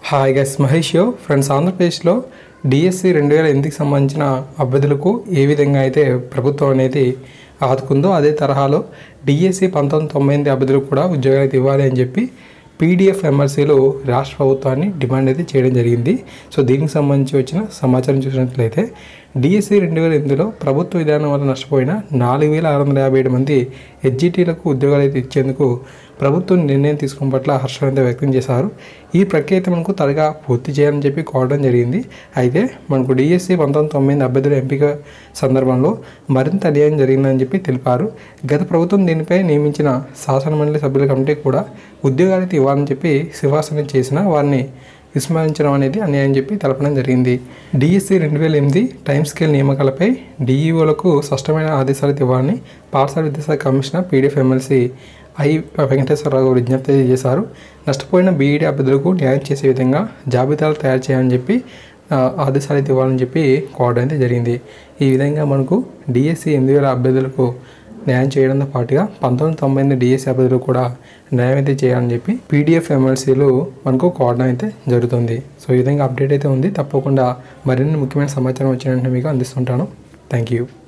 Hi guys, Mahesh యో friends. ఆంధ్రప్రదేశ్లో DSC 2008కి సంబంధించిన అభ్యర్థులకు ఏ విధంగా అయితే ప్రభుత్వం అనేది ఆదుకుందో అదే తరహాలో డిఎస్సి 1998 అభ్యర్థులకు కూడా ఉద్యోగాలు అయితే ఇవ్వాలి అని చెప్పి పీడిఎఫ్ ఎమ్మెల్సీలు రాష్ట్ర ప్రభుత్వాన్ని డిమాండ్ అయితే చేయడం జరిగింది. సో దీనికి సంబంధించి వచ్చిన సమాచారం చూసినట్లయితే డిఎస్సి 2008లో ప్రభుత్వ విధానం వల్ల నష్టపోయిన 4657 మంది హెచ్జిటీలకు ఉద్యోగాలు అయితే ఇచ్చేందుకు ప్రభుత్వం నిర్ణయం తీసుకోవడం పట్ల హర్షం అయితే వ్యక్తం చేశారు. ఈ ప్రక్రియ అయితే మనకు త్వరగా పూర్తి చేయాలని చెప్పి కోరడం జరిగింది. అయితే మనకు డిఎస్సి 1998 అభ్యర్థుల ఎంపిక సందర్భంలో మరింత అన్యాయం జరిగిందని చెప్పి తెలిపారు. గత ప్రభుత్వం దీనిపై నియమించిన శాసనమండలి సభ్యుల కమిటీ కూడా ఉద్యోగాలు అయితే ఇవ్వాలని చెప్పి సిఫార్సు చేసిన వారిని విస్మరించడం అనేది అన్యాయం చెప్పి తెలపడం జరిగింది. డిఎస్సి 2008 టైమ్ స్కేల్ నియామకాలపై డిఈఓలకు స్పష్టమైన ఆదేశాలు ఇవ్వాలని పాఠశాల విద్యాశాఖ కమిషనర్ పీడిఎఫ్ ఎమ్మెల్సీ వెంకటేశ్వరరావు విజ్ఞప్తి చేశారు. నష్టపోయిన బీఈడీ అభ్యర్థులకు న్యాయం చేసే విధంగా జాబితాలు తయారు చేయాలని చెప్పి ఆదేశాలు అయితే ఇవ్వాలని చెప్పి కోరడం అయితే జరిగింది. ఈ విధంగా మనకు డిఎస్సి 8000 అభ్యర్థులకు న్యాయం చేయడంతో పాటుగా 1998 డిఎస్సి అభ్యర్థులు కూడా న్యాయం అయితే చేయాలని చెప్పి పీడిఎఫ్ ఎమ్మెల్సీలు మనకు కోరడం అయితే జరుగుతుంది. సో ఈ విధంగా అప్డేట్ అయితే ఉంది. తప్పకుండా మరిన్ని ముఖ్యమైన సమాచారం వచ్చినట్టు మీకు అందిస్తుంటాను. Thank you.